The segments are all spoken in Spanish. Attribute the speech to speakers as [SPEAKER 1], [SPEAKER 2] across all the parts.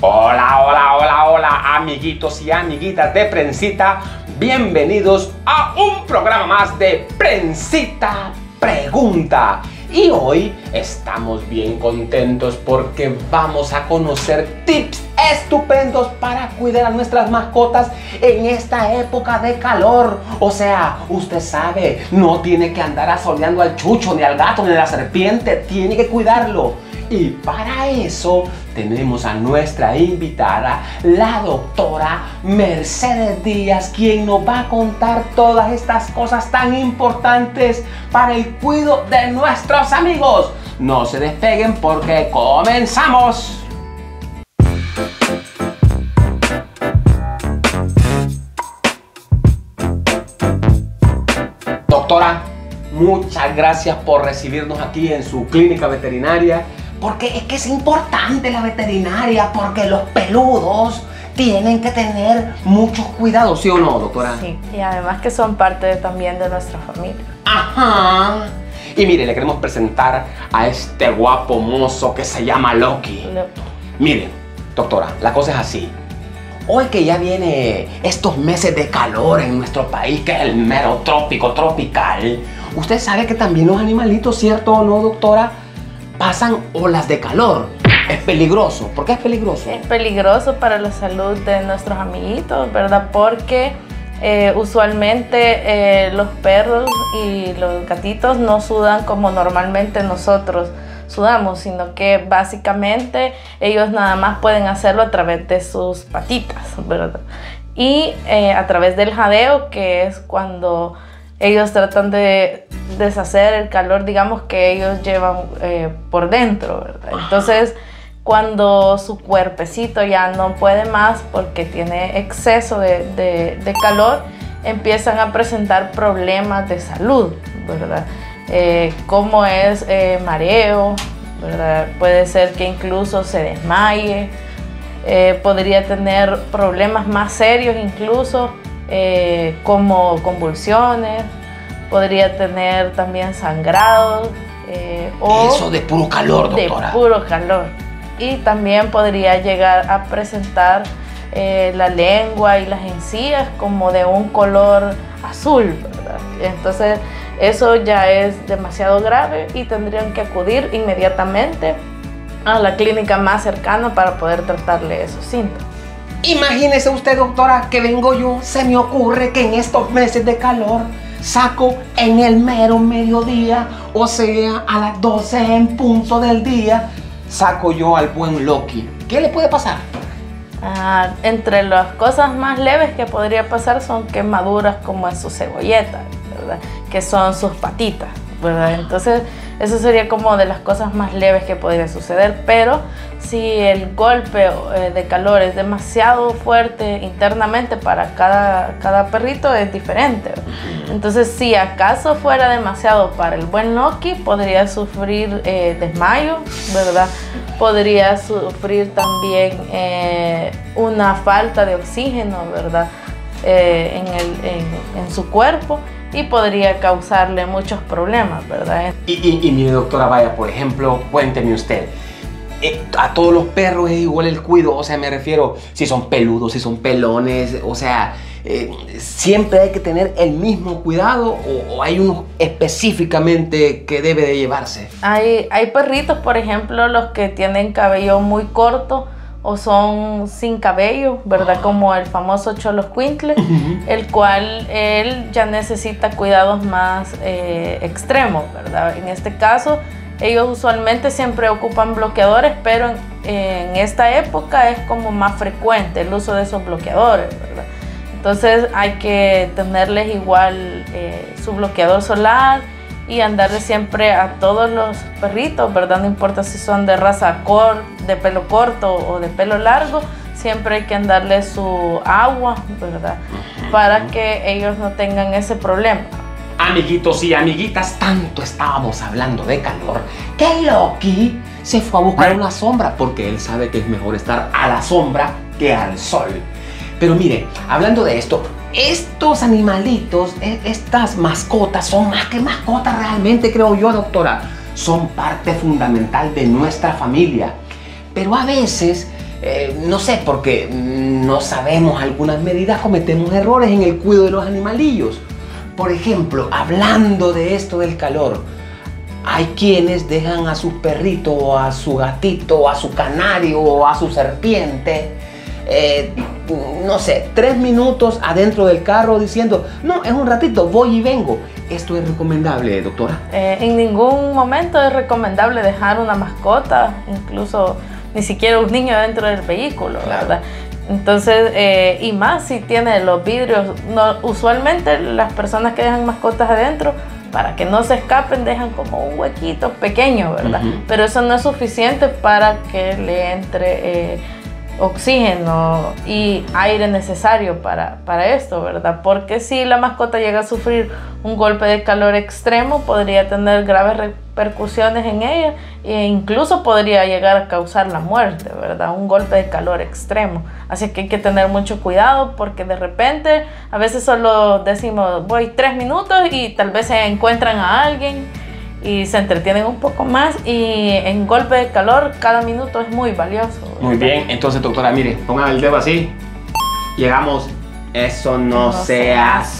[SPEAKER 1] Hola, hola, hola, hola, amiguitos y amiguitas de Prensita. Bienvenidos a un programa más de Prensita Pregunta. Y hoy estamos bien contentos porque vamos a conocer tips estupendos para cuidar a nuestras mascotas en esta época de calor. O sea, usted sabe, no tiene que andar asoleando al chucho, ni al gato, ni a la serpiente. Tiene que cuidarlo. Y para eso tenemos a nuestra invitada, la doctora Mercedes Díaz, quien nos va a contar todas estas cosas tan importantes para el cuidado de nuestros amigos. No se despeguen porque comenzamos. Doctora, muchas gracias por recibirnos aquí en su clínica veterinaria. Porque es que es importante la veterinaria, porque los peludos tienen que tener muchos cuidados, ¿sí o no, doctora?
[SPEAKER 2] Sí, y además que son parte también de nuestra familia.
[SPEAKER 1] Ajá. Y mire, le queremos presentar a este guapo mozo que se llama Loki. Mire, doctora, la cosa es así. Hoy que ya viene estos meses de calor en nuestro país, que es el mero trópico, tropical, usted sabe que también los animalitos, ¿cierto o no, doctora? Pasan olas de calor. Es peligroso. ¿Por qué es peligroso?
[SPEAKER 2] Es peligroso para la salud de nuestros amiguitos, ¿verdad? Porque usualmente los perros y los gatitos no sudan como normalmente nosotros sudamos, sino que básicamente ellos nada más pueden hacerlo a través de sus patitas, ¿verdad? Y a través del jadeo, que es cuando ellos tratan de deshacer el calor, digamos, que ellos llevan por dentro, ¿verdad? Entonces, cuando su cuerpecito ya no puede más porque tiene exceso de calor, empiezan a presentar problemas de salud, ¿verdad? Como es mareo, ¿verdad? Puede ser que incluso se desmaye, podría tener problemas más serios incluso, como convulsiones, podría tener también sangrados.
[SPEAKER 1] Eso de puro calor, doctora.
[SPEAKER 2] De puro calor. Y también podría llegar a presentar la lengua y las encías como de un color azul, ¿verdad? Entonces eso ya es demasiado grave y tendrían que acudir inmediatamente a la clínica más cercana para poder tratarle esos síntomas.
[SPEAKER 1] Imagínese usted, doctora, que vengo yo, se me ocurre que en estos meses de calor saco en el mero mediodía, o sea, a las 12 en punto del día, saco yo al buen Loki. ¿Qué le puede pasar?
[SPEAKER 2] Entre las cosas más leves que podría pasar son quemaduras como en su cebolleta, ¿verdad? Que son sus patitas, ¿verdad? Entonces eso sería como de las cosas más leves que podría suceder, pero si el golpe de calor es demasiado fuerte internamente para cada perrito, es diferente. Entonces, si acaso fuera demasiado para el buen Loki, podría sufrir desmayo, ¿verdad? Podría sufrir también una falta de oxígeno, ¿verdad? En su cuerpo, y podría causarle muchos problemas, ¿verdad?
[SPEAKER 1] Y mi doctora, vaya, por ejemplo, cuénteme usted, a todos los perros es igual el cuidado, o sea, me refiero, si son peludos, si son pelones, o sea, ¿siempre hay que tener el mismo cuidado o hay uno específicamente que debe de llevarse?
[SPEAKER 2] Hay perritos, por ejemplo, los que tienen cabello muy corto o son sin cabello, ¿verdad? Como el famoso Xoloscuincle, el cual él ya necesita cuidados más extremos, ¿verdad? En este caso, ellos usualmente siempre ocupan bloqueadores, pero en esta época es como más frecuente el uso de esos bloqueadores, ¿verdad? Entonces hay que tenerles igual su bloqueador solar y andarle siempre a todos los perritos, ¿verdad? No importa si son de raza de pelo corto o de pelo largo, siempre hay que andarle su agua, ¿verdad? Para que ellos no tengan ese problema.
[SPEAKER 1] Amiguitos y amiguitas, tanto estábamos hablando de calor que Loki se fue a buscar una sombra porque él sabe que es mejor estar a la sombra que al sol. Pero mire, hablando de esto, estos animalitos, estas mascotas son más que mascotas realmente, creo yo, doctora. Son parte fundamental de nuestra familia. Pero a veces no sé, porque no sabemos algunas medidas, cometemos errores en el cuidado de los animalillos. Por ejemplo, hablando de esto del calor, hay quienes dejan a sus perritos, o a su gatito, o a su canario, o a su serpiente, no sé, 3 minutos adentro del carro diciendo, no, es un ratito, voy y vengo. ¿Esto es recomendable, doctora?
[SPEAKER 2] En ningún momento es recomendable dejar una mascota, incluso ni siquiera un niño dentro del vehículo,
[SPEAKER 1] Claro.
[SPEAKER 2] ¿verdad? Entonces, y más si tiene los vidrios, usualmente las personas que dejan mascotas adentro, para que no se escapen, dejan como un huequito pequeño, ¿verdad? Pero eso no es suficiente para que le entre oxígeno y aire necesario para esto, ¿verdad? Porque si la mascota llega a sufrir un golpe de calor extremo, podría tener graves repercusiones en ella e incluso podría llegar a causar la muerte, ¿verdad? Un golpe de calor extremo. Así que hay que tener mucho cuidado porque de repente a veces solo decimos voy 3 minutos y tal vez se encuentran a alguien y se entretienen un poco más, y en golpe de calor cada minuto es muy valioso, ¿verdad?
[SPEAKER 1] Muy bien, entonces doctora, mire, pongan el dedo así. Llegamos, eso no se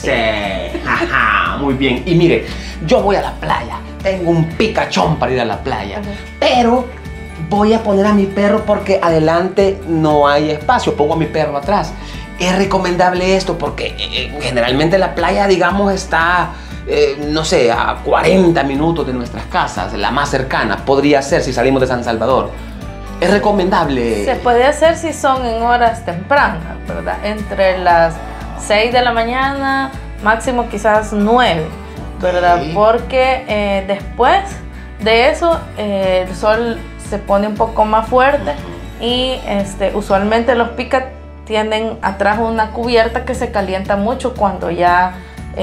[SPEAKER 1] hace. Ajá, muy bien. Y mire, yo voy a la playa, tengo un picachón para ir a la playa, pero voy a poner a mi perro porque adelante no hay espacio, pongo a mi perro atrás. Es recomendable esto porque generalmente la playa, digamos, está no sé, a 40 minutos de nuestras casas. La más cercana podría ser si salimos de San Salvador. Es recomendable.
[SPEAKER 2] Se puede hacer si son en horas tempranas, ¿verdad? Entre las 6 de la mañana, máximo quizás 9, ¿verdad?
[SPEAKER 1] Sí.
[SPEAKER 2] Porque después de eso el sol se pone un poco más fuerte y usualmente los picas tienen atrás una cubierta que se calienta mucho cuando ya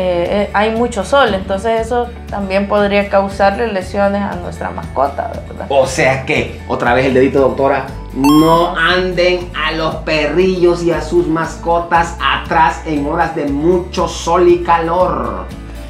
[SPEAKER 2] hay mucho sol, entonces eso también podría causarle lesiones a nuestra mascota, ¿verdad?
[SPEAKER 1] O sea que, otra vez el dedito, doctora, no anden a los perrillos y a sus mascotas atrás en horas de mucho sol y calor.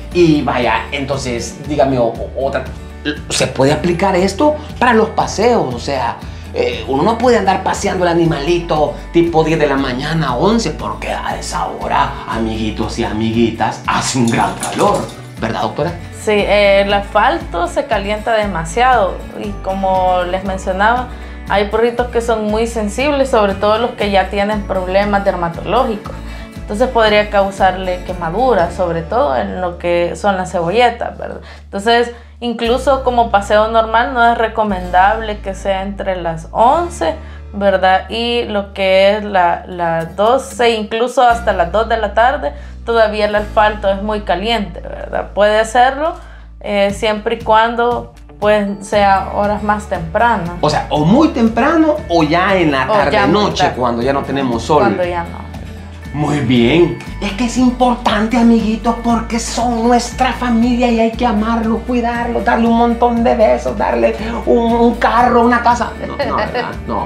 [SPEAKER 1] Y vaya, entonces, dígame otra, ¿se puede aplicar esto para los paseos? O sea, uno no puede andar paseando el animalito tipo 10 de la mañana, 11, porque a esa hora, amiguitos y amiguitas, hace un gran calor, ¿verdad, doctora?
[SPEAKER 2] Sí, el asfalto se calienta demasiado y como les mencionaba, hay perritos que son muy sensibles, sobre todo los que ya tienen problemas dermatológicos. Entonces podría causarle quemaduras, sobre todo en lo que son las cebolletas, ¿verdad? Entonces, incluso como paseo normal no es recomendable que sea entre las 11, ¿verdad? Y lo que es las 12, incluso hasta las 2 de la tarde, todavía el asfalto es muy caliente, ¿verdad? Puede hacerlo siempre y cuando pues sea horas más tempranas.
[SPEAKER 1] O sea, o muy temprano o ya en la tarde-noche, cuando ya no tenemos sol.
[SPEAKER 2] Cuando ya no.
[SPEAKER 1] Muy bien. Es que es importante, amiguitos, porque son nuestra familia y hay que amarlos, cuidarlos, darle un montón de besos, darle un carro, una casa. No, ¿verdad? No.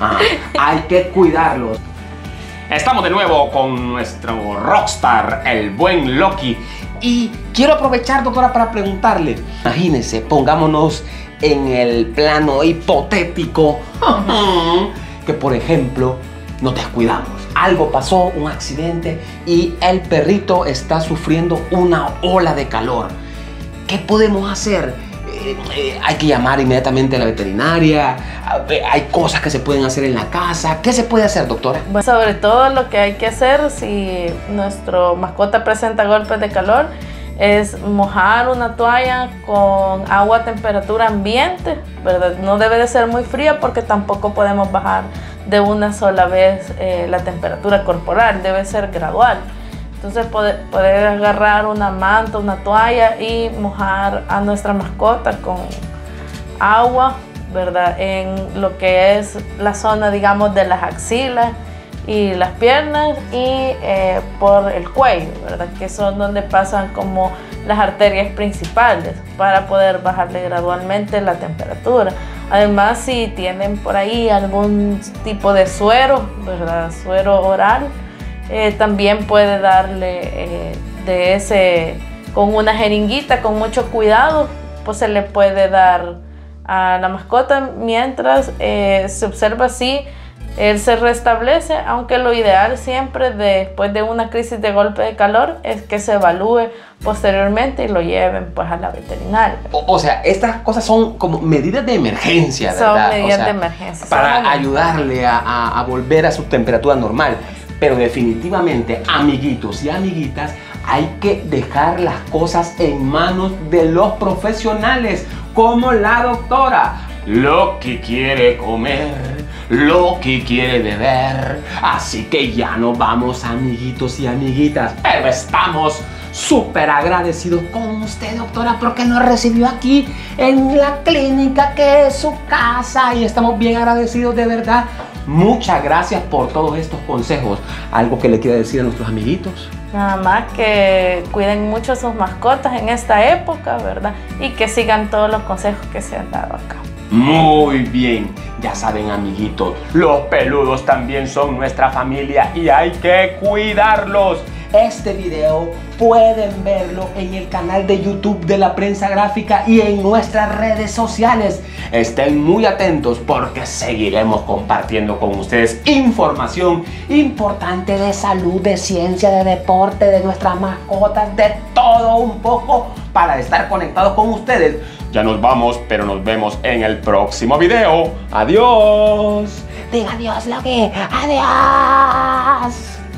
[SPEAKER 1] Hay que cuidarlos. Estamos de nuevo con nuestro rockstar, el buen Loki. Y quiero aprovechar, doctora, para preguntarle. Imagínense, pongámonos en el plano hipotético que, por ejemplo, nos descuidamos. Algo pasó, un accidente, y el perrito está sufriendo una ola de calor. ¿Qué podemos hacer? Hay que llamar inmediatamente a la veterinaria. Hay cosas que se pueden hacer en la casa. ¿Qué se puede hacer, doctora?
[SPEAKER 2] Bueno, sobre todo lo que hay que hacer si nuestro mascota presenta golpes de calor es mojar una toalla con agua a temperatura ambiente, ¿verdad? No debe de ser muy fría porque tampoco podemos bajar de una sola vez la temperatura corporal, debe ser gradual. Entonces poder agarrar una manta, una toalla y mojar a nuestra mascota con agua, ¿verdad? En lo que es la zona, digamos, de las axilas y las piernas y por el cuello, ¿verdad? Que son donde pasan como las arterias principales para poder bajarle gradualmente la temperatura. Además, si tienen por ahí algún tipo de suero, ¿verdad? Suero oral, también puede darle de ese, con una jeringuita, con mucho cuidado, pues se le puede dar a la mascota mientras se observa si él se restablece, aunque lo ideal siempre después de una crisis de golpe de calor es que se evalúe posteriormente y lo lleven pues a la veterinaria.
[SPEAKER 1] O sea, estas cosas son como medidas de emergencia, ¿verdad?
[SPEAKER 2] Son medidas de emergencia.
[SPEAKER 1] Para ayudarle a volver a su temperatura normal. Pero definitivamente, amiguitos y amiguitas, hay que dejar las cosas en manos de los profesionales, como la doctora. Lo que quiere comer, lo que quiere beber. Así que ya nos vamos, amiguitos y amiguitas. Pero estamos súper agradecidos con usted, doctora, porque nos recibió aquí en la clínica que es su casa y estamos bien agradecidos, de verdad. Muchas gracias por todos estos consejos. ¿Algo que le quiera decir a nuestros amiguitos?
[SPEAKER 2] Nada más que cuiden mucho a sus mascotas en esta época, ¿verdad? Y que sigan todos los consejos que se han dado acá.
[SPEAKER 1] Muy bien, ya saben, amiguitos, los peludos también son nuestra familia y hay que cuidarlos. Este video pueden verlo en el canal de YouTube de La Prensa Gráfica y en nuestras redes sociales. Estén muy atentos porque seguiremos compartiendo con ustedes información importante de salud, de ciencia, de deporte, de nuestras mascotas, de todo un poco para estar conectados con ustedes. Ya nos vamos, pero nos vemos en el próximo video. ¡Adiós! Diga adiós, Loki. ¡Adiós!